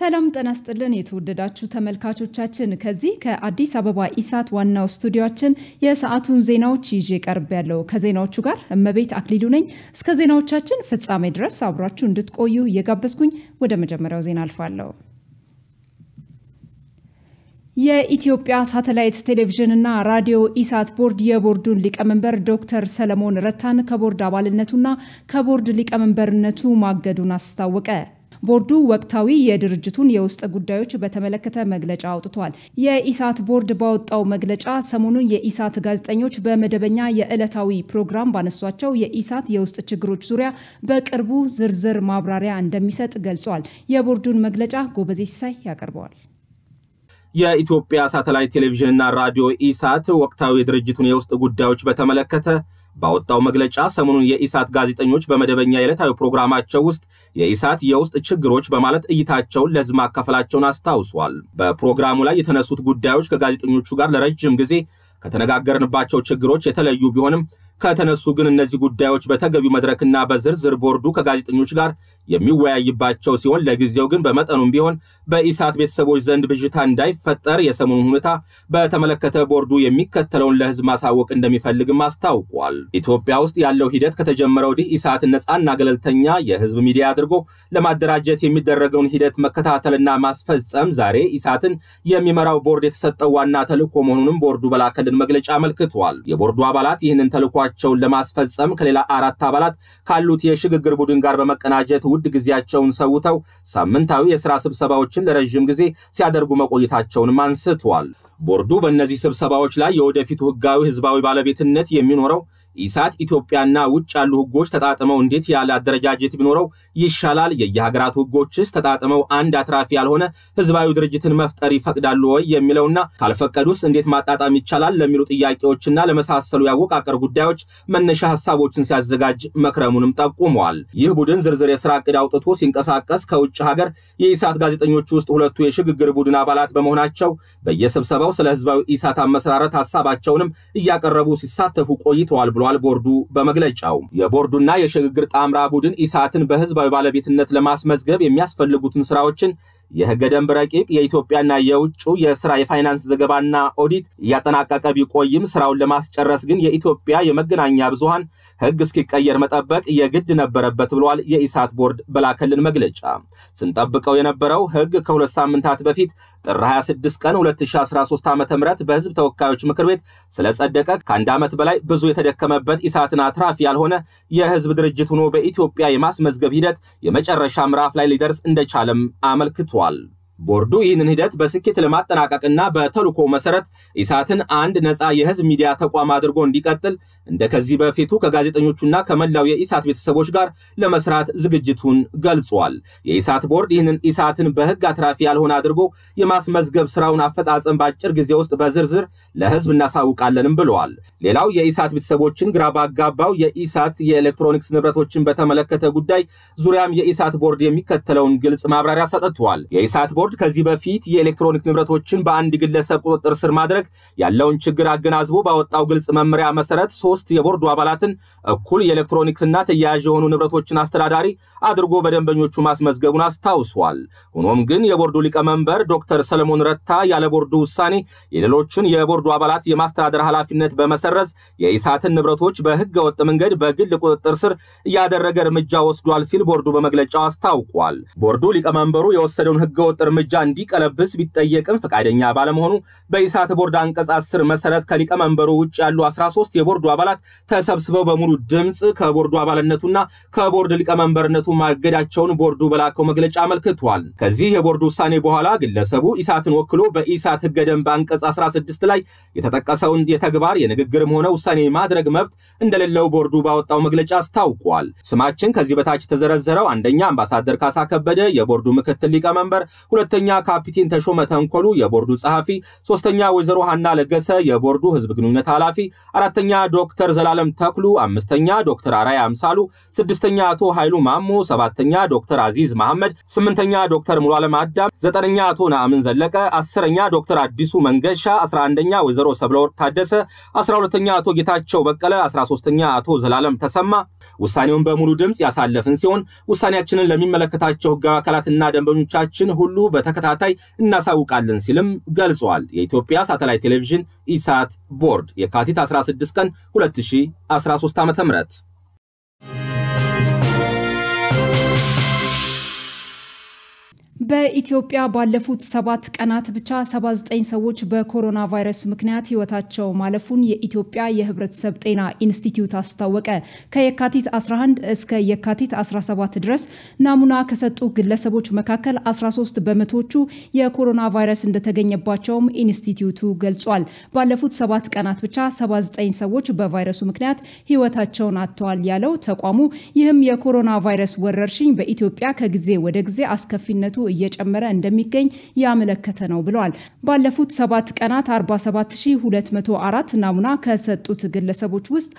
ሰላም ጤና ይስጥልን የተወደዳችሁ ተመልካቾቻችን ከዚህ ከአዲስ አበባ ኢሳት ዋናው ስቱዲዮአችን የሰዓቱን ዜናዎች ይዤ ቀርቤያለሁ ከዜናዎቹ ጋር እመቤት አክሊሉ ነኝ እስከ ዜናዎቻችን ፍጻሜ ድረስ አብራችሁ እንድትቆዩ እየጋበዝኩኝ ወደ መጀመሪያው ዜና አልፋለሁ የኢትዮጵያ ሳተላይት ቴሌቪዥን እና ራዲዮ ኢሳት ቦርድ የቦርዱን ሊቀመንበር ዶክተር ሰለሞን ረታን ከቦርድ አባልነቱና ከቦርድ ሊቀመንበርነቱ ማገዱን አስታወቀ ቦርዱ ወቅታዊ የድርጅቱን የውስጥ ጉዳዮች በተመለከተ መግለጫ አውጥቷል የኢሳት ቦርድ ባወጣው መግለጫ ሰሞኑን የኢሳት ጋዜጠኞች በመደበኛ የዕለታዊ ፕሮግራም ባነሷቸው የኢሳት የውስጥ ችግሮች ዙሪያ በቅርቡ ዝርዝር ማብራሪያ እንደሚሰጥ ገልጿል የቦርዱን መግለጫ ጎበዜሳይ ያቀርበዋል የኢትዮጵያ ሳተላይት ቴሌቪዥን እና ራዲዮ ኢሳት ወቅታዊ የድርጅቱን የውስጥ ጉዳዮች በተመለከተ ባወጣው መግለጫ ሰሞኑን የኢሳት ጋዜጠኞች በመደበኛ የዕለታዊ ፕሮግራማቸው ውስጥ የኢሳት የውስጥ ችግሮች በማለት እይታቸውን ለሕዝብ ማካፈላቸውን አስታውሷል በፕሮግራሙ ላይ የተነሱት ጉዳዮች ከጋዜጠኞቹ ጋር ለረጅም ጊዜ ከተነጋገርንባቸው ችግሮች የተለዩ ቢሆንም ከተነሱ ግን እነዚህ ጉዳዮች በተገቢው መድረክና በዝርዝር ቦርዱ ከጋዜጠኞች ጋር የሚወያይባቸው ሲሆን ለጊዜው ግን በመጠኑም ቢሆን በኢሳት ቤተሰቦች ዘንድ ብዥታ እንዳይፈጠር የሰሞኑን ሁኔታ በተመለከተ ቦርዱ የሚከተለውን ለሕዝብ ማሳወቅ እንደሚፈልግም አስታውቋል ኢትዮጵያ ውስጥ ያለው ሂደት ከተጀመረው ዲህ ኢሳት ነፃና ገለልተኛ የሕዝብ ሚዲያ አድርጎ ለማደራጀት የሚደረገውን ሂደት መከታተልና ማስፈጸም ዛሬ ኢሳትን የሚመራው ቦርድ የተሰጠው ዋና ተልዕኮ መሆኑንም ቦርዱ በላከልን መግለጫ አመልክቷል የቦርዱ አባላት ይህንን ተልዕኮ ለማስፈጸም ከሌላ 4 አባላት ካሉት የሽግግር ቡድን ጋር በመቀናጀት ውድ ጊዜያቸውን ሰውተው ሳምንታዊ የሥራ ስብሰባዎችን ለረጅም ጊዜ ሲያደርጉ መቆየታቸውን አንስቷል ቦርዱ በእነዚህ ስብሰባዎች ላይ የወደፊቱ ህጋዊ ህዝባዊ ባለቤትነት የሚኖረው ኢሳት ኢትዮጵያና ውጭ ያሉ ህጎች ተጣጣመው እንዴት ያለ አደረጃጀት ቢኖረው ይሻላል የየሀገራቱ ህጎችስ ተጣጣመው አንድ አትራፊ ያልሆነ ህዝባዊ ድርጅትን መፍጠር ይፈቅዳሉ ወይ የሚለውና ካልፈቀዱስ እንዴት ማጣጣም ይቻላል ለሚሉ ጥያቄዎችና ለመሳሰሉ ያወቃቀር ጉዳዮች መነሻ ሐሳቦችን ሲያዘጋጅ መክረሙንም ጠቁመዋል ይህ ቡድን ዝርዝር የሥራ ዕቅድ አውጥቶ ሲንቀሳቀስ ከውጭ ሀገር የኢሳት ጋዜጠኞች ውስጥ ሁለቱ የሽግግር ቡድን አባላት በመሆናቸው በየስብሰባው ስለ ህዝባዊ ኢሳት አመሰራረት ሐሳባቸውንም እያቀረቡ ሲሳተፉ ቆይተዋል ብሏል ቦርዱ በመግለጫው የቦርዱና የሽግግር ጣምራ ቡድን ኢሳትን በህዝባዊ ባለቤትነት ለማስመዝገብ የሚያስፈልጉትን ስራዎችን የህገ ደንብ ረቂቅ የኢትዮጵያና የውጭ የሥራ የፋይናንስ ዘገባና ኦዲት ያጠናቀቀ ቢቆይም ስራውን ለማስጨረስ ግን የኢትዮጵያ የመገናኛ ብዙሃን ህግ እስኪቀየር መጠበቅ የግድ ነበረበት ብሏል የኢሳት ቦርድ በላከልን መግለጫ ስንጠብቀው የነበረው ህግ ከ2 ሳምንታት በፊት ጥር 26 ቀን 2013 ዓ.ም በህዝብ ተወካዮች ምክር ቤት ስለጸደቀ ከአንድ ዓመት በላይ ብዙ የተደከመበት ኢሳትን አትራፊ ያልሆነ የህዝብ ድርጅት ሆኖ በኢትዮጵያ የማስመዝገብ ሂደት የመጨረሻ ምዕራፍ ላይ ሊደርስ እንደቻለም አመልክቷል ቦርዱ ይህንን ሂደት በስኬት ለማጠናቀቅና በተልዕኮ መሰረት ኢሳትን አንድ ነፃ የህዝብ ሚዲያ ተቋም አድርጎ እንዲቀጥል እንደከዚህ በፊቱ ከጋዜጠኞቹና ከመላው የኢሳት ቤተሰቦች ጋር ለመስራት ዝግጅቱን ገልጿል የኢሳት ቦርድ ይህንን ኢሳትን በህግ አትራፊ ያልሆነ አድርጎ የማስመዝገብ ስራውን አፈጻጸም በአጭር ጊዜ ውስጥ በዝርዝር ለህዝብ እናሳውቃለንም ብለዋል ሌላው የኢሳት ቤተሰቦችን ግራ ባጋባው የኢሳት የኤሌክትሮኒክስ ንብረቶችን በተመለከተ ጉዳይ ዙሪያም የኢሳት ቦርድ የሚከተለውን ግልጽ ማብራሪያ ሰጥቷል የኢሳት ቦርድ ከዚህ በፊት የኤሌክትሮኒክ ንብረቶችን በአንድ ግለሰብ ቁጥጥር ስር ማድረግ ያለውን ችግር አገናዝቦ ባወጣው ግልጽ መመሪያ መሰረት 3 የቦርዱ አባላትን እኩል የኤሌክትሮኒክስና ተያያዥ የሆኑ ንብረቶችን አስተዳዳሪ አድርጎ በደንበኞቹ ማስመዝገቡን አስታውሷል ሆኖም ግን የቦርዱ ሊቀመንበር ዶክተር ሰለሞን ረታ ያለ ቦርዱ ውሳኔ የሌሎችን የቦርዱ አባላት የማስተዳደር ኃላፊነት በመሰረዝ የኢሳትን ንብረቶች በህገ ወጥ መንገድ በግል ቁጥጥር ስር ያደረገ እርምጃ ወስዷል ሲል ቦርዱ በመግለጫው አስታውቋል ቦርዱ ሊቀመንበሩ የወሰደውን ህገ ወጥ እርምጃ እንዲቀለብስ ቢጠየቅም ፈቃደኛ ባለመሆኑ በኢሳት ቦርድ አንቀጽ 10 መሰረት ከሊቀመንበሩ ውጭ ያሉ 13 የቦርዱ አባላት ተሰብስበው በሙሉ ድምጽ ከቦርዱ አባልነቱና ከቦርድ ሊቀመንበርነቱ ማገዳቸውን ቦርዱ በላከው መግለጫ አመልክቷል ከዚህ የቦርዱ ውሳኔ በኋላ ግለሰቡ ኢሳትን ወክሎ በኢሳት ህገ ደንብ አንቀጽ 16 ላይ የተጠቀሰውን የተግባር የንግግርም ሆነ ውሳኔ ማድረግ መብት እንደሌለው ቦርዱ ባወጣው መግለጫ አስታውቋል ስማችን ከዚህ በታች ተዘረዘረው አንደኛ አምባሳደር ካሳ ከበደ የቦርዱ ምክትል ሊቀመንበር ሁለተኛ ካፒቴን ተሾመ ተንኮሉ የቦርዱ ጸሐፊ ሶስተኛ ወይዘሮ ሐና ለገሰ የቦርዱ ህዝብ ግንኙነት ኃላፊ አራተኛ ዶክተር ዘላለም ተክሉ አምስተኛ ዶክተር አራያ አምሳሉ ስድስተኛ አቶ ኃይሉ ማሞ ሰባተኛ ዶክተር አዚዝ መሐመድ ስምንተኛ ዶክተር ሙሉዓለም አዳም ዘጠነኛ አቶ ናአምን ዘለቀ አስረኛ ዶክተር አዲሱ መንገሻ 11ኛ ወይዘሮ ሰብለወርቅ ታደሰ 12ኛ አቶ ጌታቸው በቀለ 13ኛ አቶ ዘላለም ተሰማ ውሳኔውን በሙሉ ድምጽ ያሳለፈን ሲሆን ውሳኔያችንን ለሚመለከታቸው ህግ አካላትና ደንበኞቻችን ሁሉ በተከታታይ እናሳውቃለን ሲልም ገልጿል። የኢትዮጵያ ሳተላይት ቴሌቪዥን ኢሳት ቦርድ የካቲት 16 ቀን 2013 ዓ.ም በኢትዮጵያ ባለፉት 7 ቀናት ብቻ 79 ሰዎች በኮሮና ቫይረስ ምክንያት ህይወታቸው ማለፉን የኢትዮጵያ የህብረተሰብ ጤና ኢንስቲትዩት አስታወቀ። ከየካቲት 11 እስከ የካቲት 17 ድረስ ናሙና ከሰጡ ግለሰቦች መካከል 13 በመቶዎቹ የኮሮና ቫይረስ እንደተገኘባቸውም ኢንስቲትዩቱ ገልጿል። ባለፉት 7 ቀናት ብቻ 79 ሰዎች በቫይረሱ ምክንያት ህይወታቸውን አጥተዋል ያለው ተቋሙ ይህም የኮሮና ቫይረስ ወረርሽኝ በኢትዮጵያ ከጊዜ ወደ ጊዜ አስከፊነቱ እየጨመረ እንደሚገኝ ያመለከተ ነው ብለዋል። ባለፉት 7 ቀናት 47204 ናሙና ከሰጡት ግለሰቦች ውስጥ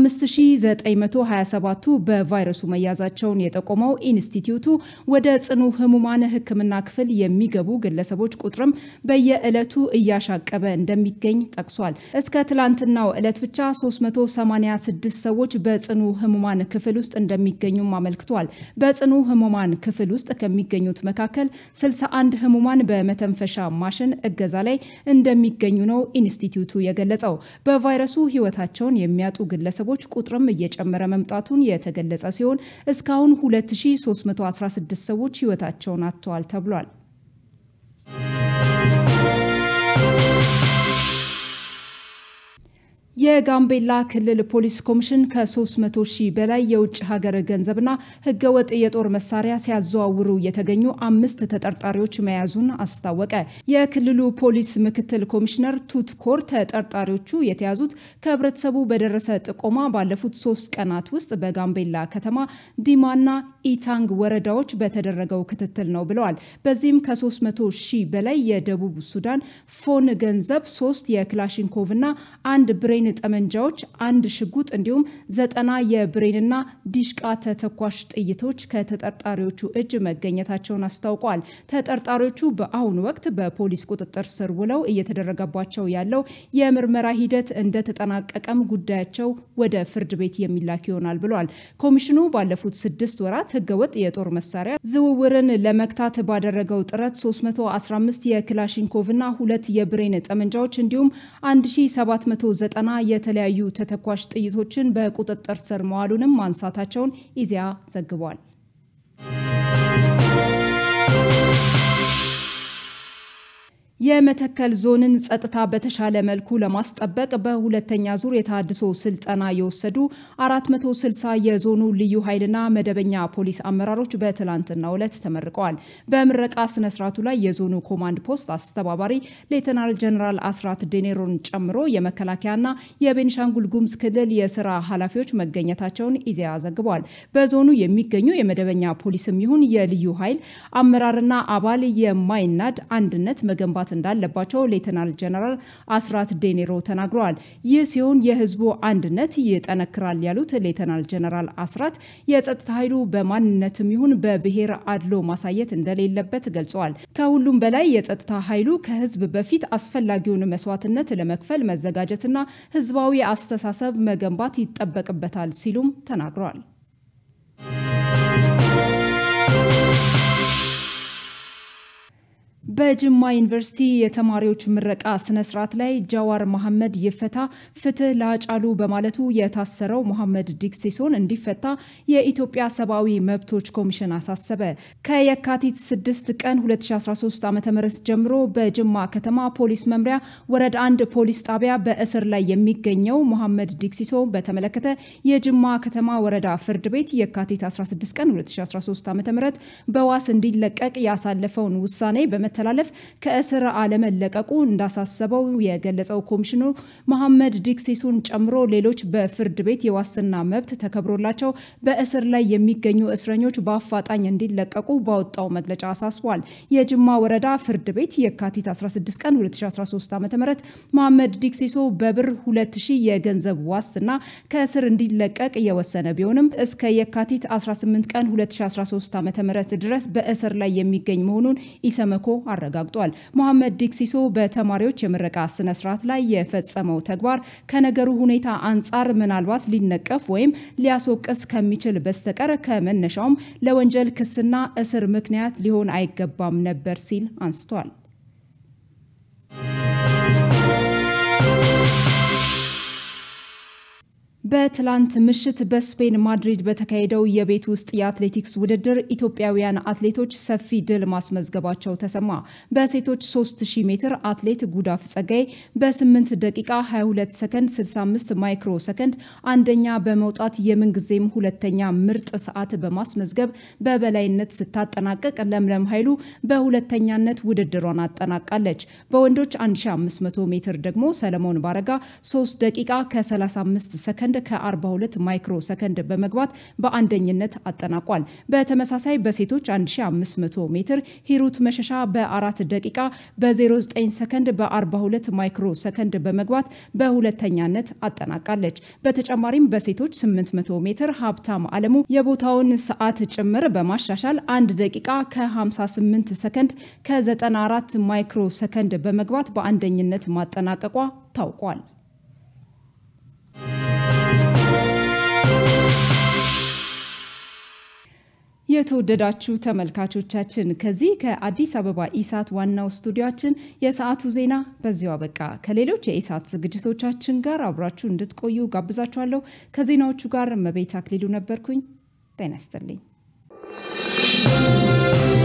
5927ቱ በቫይረሱ መያዛቸውን የጠቆመው ኢንስቲትዩቱ ወደ ጽኑ ህሙማን ህክምና ክፍል የሚገቡ ግለሰቦች ቁጥርም በየዕለቱ እያሻቀበ እንደሚገኝ ጠቅሷል። እስከ ትላንትናው ዕለት ብቻ 386 ሰዎች በጽኑ ህሙማን ክፍል ውስጥ እንደሚገኙም አመልክቷል። በጽኑ ህሙማን ክፍል ውስጥ ከሚገኙት መካከል 61 ህሙማን በመተንፈሻ ማሽን እገዛ ላይ እንደሚገኙ ነው ኢንስቲትዩቱ የገለጸው። በቫይረሱ ህይወታቸውን የሚያጡ ግለሰቦች ቁጥርም እየጨመረ መምጣቱን የተገለጸ ሲሆን እስካሁን 2316 ሰዎች ህይወታቸውን አጥተዋል ተብሏል። የጋምቤላ ክልል ፖሊስ ኮሚሽን ከ300,000 በላይ የውጭ ሀገር ገንዘብና ህገወጥ የጦር መሳሪያ ሲያዘዋውሩ የተገኙ 5 ተጠርጣሪዎች መያዙን አስታወቀ። የክልሉ ፖሊስ ምክትል ኮሚሽነር ቱትኮር ተጠርጣሪዎቹ የተያዙት ከህብረተሰቡ በደረሰ ጥቆማ ባለፉት 3 ቀናት ውስጥ በጋምቤላ ከተማ ዲማና ኢታንግ ወረዳዎች በተደረገው ክትትል ነው ብለዋል። በዚህም ከ300,000 በላይ የደቡብ ሱዳን ፎን ገንዘብ፣ 3 የክላሽንኮቭና 1 ብሬን ጠመንጃዎች፣ 1 ሽጉጥ እንዲሁም 90 የብሬንና ዲሽቃ ተተኳሽ ጥይቶች ከተጠርጣሪዎቹ እጅ መገኘታቸውን አስታውቀዋል። ተጠርጣሪዎቹ በአሁኑ ወቅት በፖሊስ ቁጥጥር ስር ውለው እየተደረገባቸው ያለው የምርመራ ሂደት እንደተጠናቀቀም ጉዳያቸው ወደ ፍርድ ቤት የሚላክ ይሆናል ብለዋል። ኮሚሽኑ ባለፉት 6 ወራት ህገወጥ የጦር መሳሪያ ዝውውርን ለመክታት ባደረገው ጥረት 315 የክላሽንኮቭና 2 የብሬን ጠመንጃዎች እንዲሁም 1790 የተለያዩ ተተኳሽ ጥይቶችን በቁጥጥር ስር መዋሉንም ማንሳታቸውን ኢዜአ ዘግቧል። የመተከል ዞንን ጸጥታ በተሻለ መልኩ ለማስጠበቅ በሁለተኛ ዙር የታድሶ ስልጠና የወሰዱ 460 የዞኑ ልዩ ኃይልና መደበኛ ፖሊስ አመራሮች በትላንትናው ዕለት ተመርቀዋል። በምረቃ ስነ ስርዓቱ ላይ የዞኑ ኮማንድ ፖስት አስተባባሪ ሌተናል ጀነራል አስራት ዴኔሮን ጨምሮ የመከላከያና የቤኒሻንጉል ጉሙዝ ክልል የሥራ ኃላፊዎች መገኘታቸውን ኢዜአ ዘግቧል። በዞኑ የሚገኙ የመደበኛ ፖሊስም ይሁን የልዩ ኃይል አመራርና አባል የማይናድ አንድነት መገንባት እንዳለባቸው ሌተናል ጀነራል አስራት ዴኔሮ ተናግረዋል። ይህ ሲሆን የህዝቡ አንድነት ይጠነክራል ያሉት ሌተናል ጀነራል አስራት የጸጥታ ኃይሉ በማንነትም ይሁን በብሔር አድሎ ማሳየት እንደሌለበት ገልጸዋል። ከሁሉም በላይ የጸጥታ ኃይሉ ከህዝብ በፊት አስፈላጊውን መስዋዕትነት ለመክፈል መዘጋጀትና ህዝባዊ አስተሳሰብ መገንባት ይጠበቅበታል ሲሉም ተናግረዋል። በጅማ ዩኒቨርሲቲ የተማሪዎች ምረቃ ስነ ስርዓት ላይ ጃዋር መሐመድ ይፈታ፣ ፍትህ ለአጫሉ በማለቱ የታሰረው መሐመድ ዲክሲሶን እንዲፈታ የኢትዮጵያ ሰብአዊ መብቶች ኮሚሽን አሳሰበ። ከየካቲት 6 ቀን 2013 ዓ.ም ጀምሮ በጅማ ከተማ ፖሊስ መምሪያ ወረዳ 1 ፖሊስ ጣቢያ በእስር ላይ የሚገኘው መሐመድ ዲክሲሶ በተመለከተ የጅማ ከተማ ወረዳ ፍርድ ቤት የካቲት 16 ቀን 2013 ዓ.ም በዋስ እንዲለቀቅ ያሳለፈውን ውሳኔ በመተላለፍ ከእስር አለመለቀቁ እንዳሳሰበው የገለጸው ኮሚሽኑ መሐመድ ዲክሲሶን ጨምሮ ሌሎች በፍርድ ቤት የዋስትና መብት ተከብሮላቸው በእስር ላይ የሚገኙ እስረኞች በአፋጣኝ እንዲለቀቁ ባወጣው መግለጫ አሳስቧል። የጅማ ወረዳ ፍርድ ቤት የካቲት 16 ቀን 2013 ዓ.ም መሐመድ ዲክሲሶ በብር 2000 የገንዘብ ዋስትና ከእስር እንዲለቀቅ የወሰነ ቢሆንም እስከ የካቲት 18 ቀን 2013 ዓ.ም ድረስ በእስር ላይ የሚገኝ መሆኑን ኢሰመኮ አረጋግጧል። መሐመድ ዲክሲሶ በተማሪዎች የምረቃ ስነ ስርዓት ላይ የፈጸመው ተግባር ከነገሩ ሁኔታ አንጻር ምናልባት ሊነቀፍ ወይም ሊያስወቅስ ከሚችል በስተቀር ከመነሻውም ለወንጀል ክስና እስር ምክንያት ሊሆን አይገባም ነበር ሲል አንስቷል። በትላንት ምሽት በስፔን ማድሪድ በተካሄደው የቤት ውስጥ የአትሌቲክስ ውድድር ኢትዮጵያውያን አትሌቶች ሰፊ ድል ማስመዝገባቸው ተሰማ። በሴቶች 3000 ሜትር አትሌት ጉዳፍ ጸጋይ በ8 ደቂቃ 22 ሰከንድ 65 ማይክሮ ሰከንድ አንደኛ በመውጣት የምንጊዜም ሁለተኛ ምርጥ ሰዓት በማስመዝገብ በበላይነት ስታጠናቀቅ፣ ለምለም ኃይሉ በሁለተኛነት ውድድሯን አጠናቃለች። በወንዶች 1500 ሜትር ደግሞ ሰለሞን ባረጋ 3 ደቂቃ ከ35 ሰከንድ ከ42 ማይክሮ ሰከንድ በመግባት በአንደኝነት አጠናቋል። በተመሳሳይ በሴቶች 1500 ሜትር ሂሩት መሸሻ በ4 ደቂቃ በ09 ሰከንድ በ42 ማይክሮ ሰከንድ በመግባት በሁለተኛነት አጠናቃለች። በተጨማሪም በሴቶች 800 ሜትር ሀብታም አለሙ የቦታውን ሰዓት ጭምር በማሻሻል 1 ደቂቃ ከ58 ሰከንድ ከ94 ማይክሮ ሰከንድ በመግባት በአንደኝነት ማጠናቀቋ ታውቋል። የተወደዳችሁ ተመልካቾቻችን ከዚህ ከአዲስ አበባ ኢሳት ዋናው ስቱዲዮአችን የሰዓቱ ዜና በዚሁ አበቃ። ከሌሎች የኢሳት ዝግጅቶቻችን ጋር አብራችሁ እንድትቆዩ ጋብዛችኋለሁ። ከዜናዎቹ ጋር መቤት አክሊሉ ነበርኩኝ። ጤና ይስጥልኝ።